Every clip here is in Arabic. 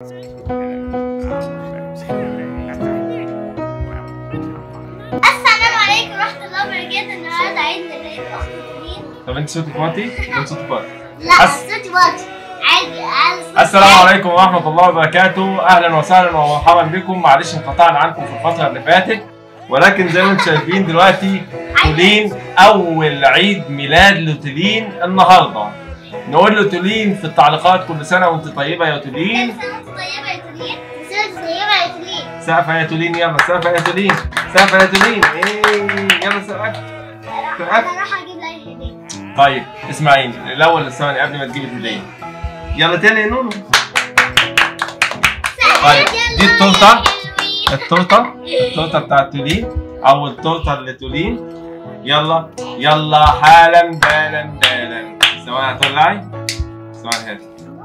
السلام عليكم ورحمة الله وبركاته. النهارده عيد ميلاد أختي تولين. طب انت صوتك واطي؟ انت صوتك واطي. لا صوتي واطي عادي. السلام عليكم ورحمة الله وبركاته، أهلا وسهلا ومرحبا بكم. معلش انقطعنا عنكم في الفترة اللي فاتت، ولكن زي ما انتم شايفين دلوقتي تولين أول عيد ميلاد لتولين النهارده. نقول له تولين في التعليقات كل سنة وأنت طيبة يا تولين. كل سنة وأنت طيبة يا تولين. كل سنة وأنت طيبة يا تولين. سقفة يا تولين، يلا سقفة يا تولين، سقفة يا تولين. يلا سقفة. أنا راح أجيب لك هدية. طيب اسمعيني الأول الثواني قبل ما تجيب الهدية. يلا تاني يا نونو. طيب دي التورته بتاعت تولين، اول تورته لتولين. يلا يلا حالا بالا بالا. ثواني هتولعي، ثواني هاتي.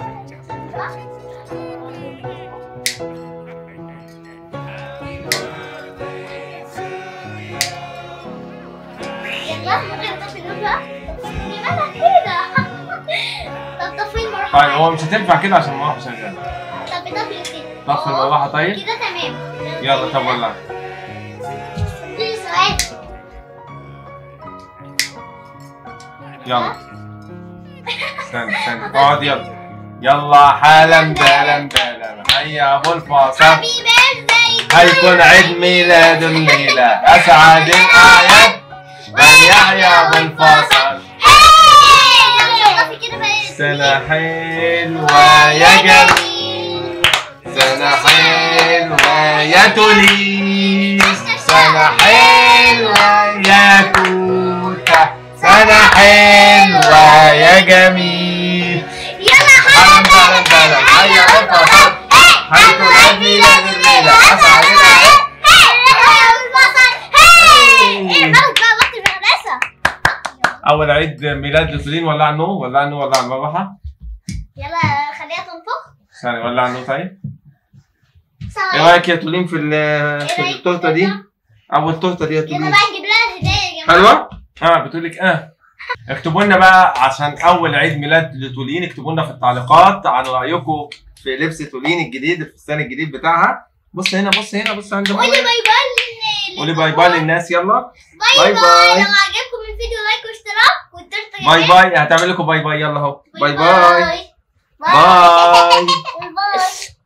يلا ممكن تطفي النور بقى؟ لماذا كده؟ طب طفي المروحة. طيب هو مش هتنفع كده عشان المروحة شغالة. طب طفي كده. طفي المروحة طيب؟ كده تمام. يلا طب ولعي. في سؤال. يلا استنى اقعد. يلا يلا حالا بالا بالا. هيا ابو الفاصل، هابي بيرثداي. هيكون عيد ميلاد الليلة، اسعد الاعياد من يحيى ابو الفاصل. سنة حلوة يا جميل، سنة حلوة يا تولين، سنة حلوة يا كوتا، سنة حلوة يا جميل. يلا حالا بالا بالا. هيا الفاصل، هيكون عيد ميلاد الليلة، أسعد الأعياد. أول عيد ميلاد لتولين. ولع النور، ولع النور، ولع المروحة. يلا خليها تنفخ. ثانية ولع النور طيب. ايه رايك يا تولين في التورته دي؟ اول تورته دي يا يلا تولين. بقى نجيب لها الهدايا يا جماعه. حلوه؟ بتقول لك اكتبوا لنا بقى عشان اول عيد ميلاد لتولين، اكتبوا لنا في التعليقات عن رايكم في لبس تولين الجديد، في السنه الجديد بتاعها. بص هنا بص هنا بص عند قولي باي باي. قولي باي باي للناس. يلا باي باي. لو عجبكم الفيديو لايك واشتراك والتورته باي باي. هتعمل لكم باي باي. يلا اهو باي باي باي باي. باي.